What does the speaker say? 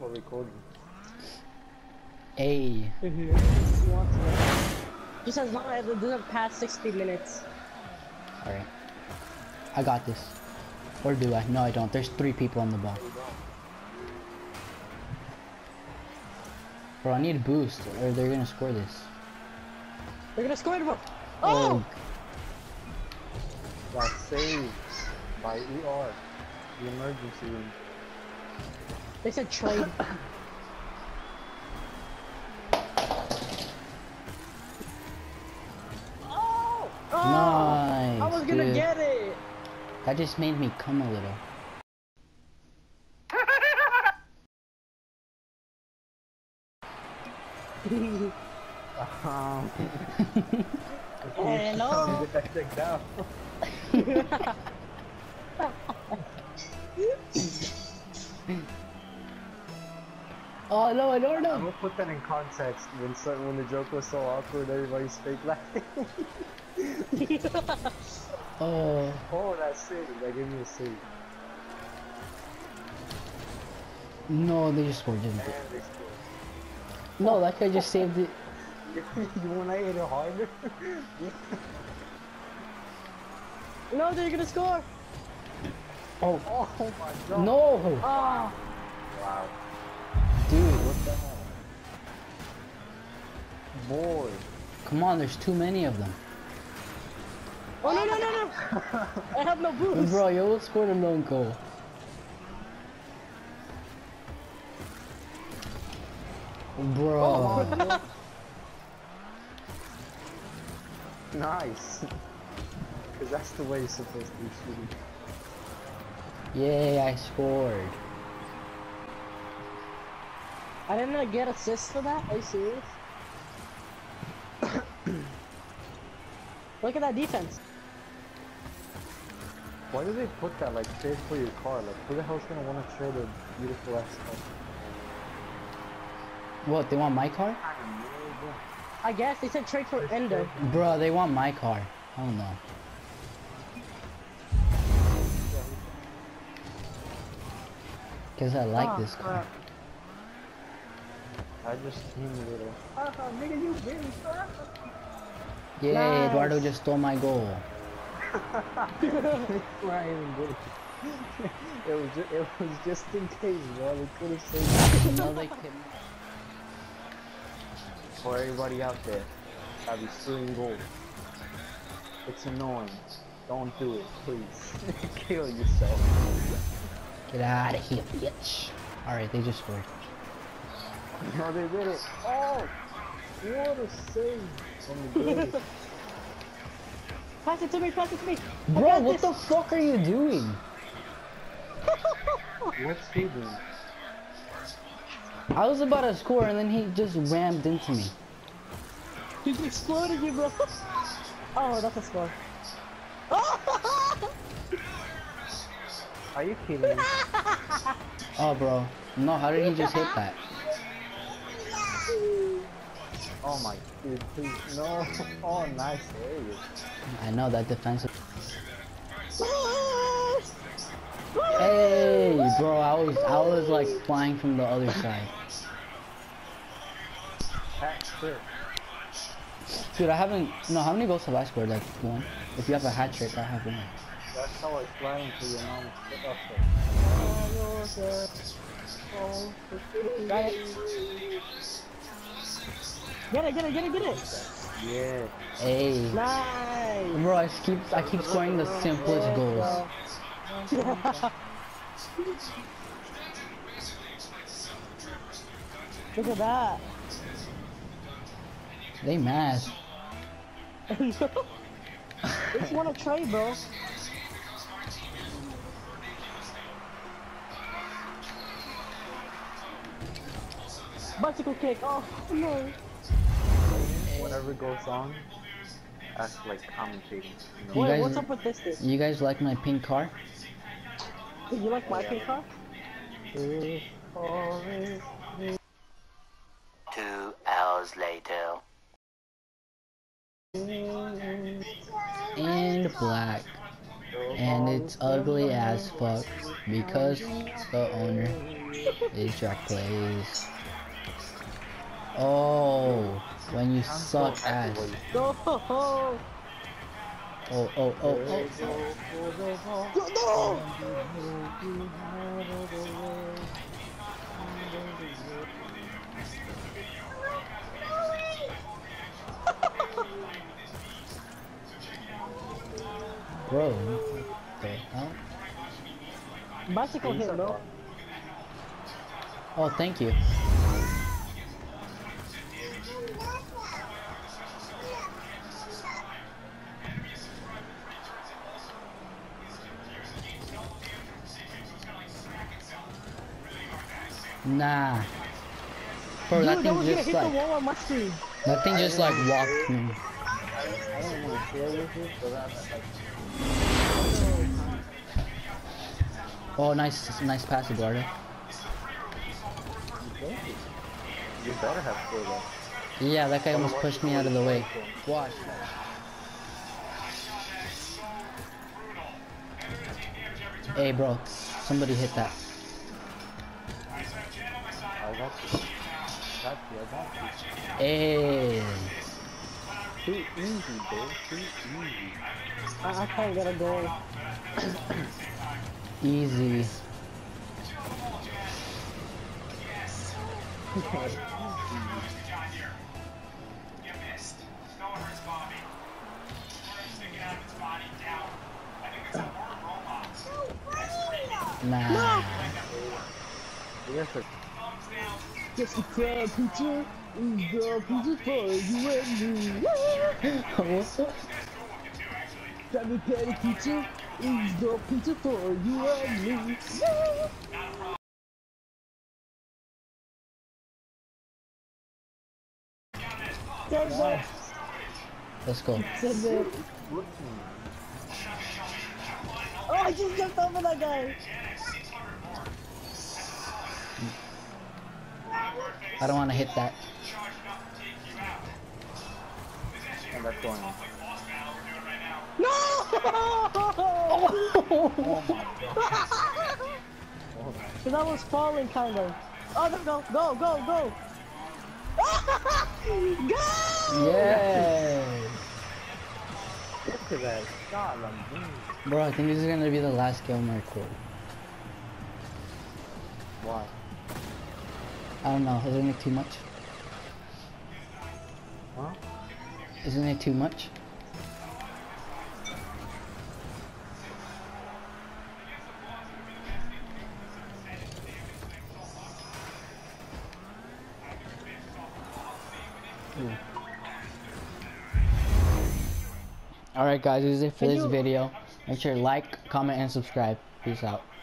for recording. Hey. Just as long as it doesn't pass 60 minutes. Alright. I got this. Or do I? No, I don't. There's 3 people on the ball. Bro, I need a boost, or they're gonna score this. They're gonna score it, bro. Oh! Got saved by ER, the emergency room. They said trade. Oh! Nice, I was gonna dude. get it. That just made me come a little. Hello. Get that checked out. Oh no, I don't I'm know. gonna put that in context. When the joke was so awkward, everybody's fake laughing. Oh. Oh, that's it. That gave me a save. No, they just scored, didn't they? And they scored. No, that guy just saved it. You wanna hit it harder? No, they're gonna score. Oh. Oh my god. No! Oh. Wow. Dude, What the hell? Boy. come on, there's too many of them. Oh, no, no, no, no. I have no boost. Bro, you almost scored a lone goal. Bro. Oh, nice. Because that's the way you're supposed to be shooting. Yay, I scored. I didn't get assists for that. Are you serious? Look at that defense. Why do they put that like trade for your car? Like who the hell's gonna want to trade a beautiful ass car? What, they want my car? I guess they said trade for Ender. Bro, they want my car. Oh no. Cause I like this car. I just seen a little. Nigga, you really fast. Yay, Nice. Eduardo just stole my goal. Ryan did it. It was just in case, bro. They could have saved No, they couldn't. for everybody out there. I'll be stealing gold. It's annoying. Don't do it, please. Kill yourself. Get out of here, bitch. Alright, they just scored. No, they did it. Oh, what a save from the goal. Pass it to me, pass it to me. Bro, what the fuck are you doing? What's he doing? I was about to score and then he just rammed into me. He's exploding you, bro. Oh, that's a score. Are you kidding me? Oh, bro. No, how did he just hit that? Oh my dude, please no. Oh, nice area. I know that defensive. Hey, bro, I was like flying from the other side. Hat trick. Dude, I haven't. No, how many goals have I scored? Like 1. If you have a hat trick, I have 1. That's how I fly into your mom. Got it. Get it, get it, get it, get it. Yeah. Hey, Nice. bro, I keep scoring the simplest goals. Look at that. They mad. They just want to trade, bro. Bicycle kick. Oh no. Whatever goes on, that's like commentating. You know? You Wait, guys- what's up with this thing? You guys like my pink car? You like my pink car? 2 hours later. And black. And it's ugly as fuck because the owner is Jack Plays. Oh, when you suck ass. Go! Oh, oh, oh, oh. No! Bro, what the hell? Bicycle hit, bro. Oh, thank you. Nah. Bro, Dude, that that thing was gonna just hit the like, wall on my screen. that thing just like walked me. I didn't want to share with you, so that's like. Oh, nice pass, Eduardo. You better have scored that. Yeah, that guy almost pushed me out of the way. Watch. Hey, bro, somebody hit that. I got you. I got you. Hey. Too easy, bro. Too easy. I can't get a goal. Easy. Nah. Yes, sir. Guess the crowd picture is the picture for you and me. What's up? Krabby Patty pizza is the pizza for you and me. Let's go. Oh, I just jumped over that guy. I don't want to hit that. And that's going on. No! Cause I was falling kind of. Oh, no, go, go, go, go. Go! Yes. Look at that shot, Lamborghini. Bro, I think this is gonna be the last game I record. Why? I don't know. Isn't it too much? Huh? Isn't it too much? Alright guys, this is it for this video. Make sure to like, comment, and subscribe. Peace out.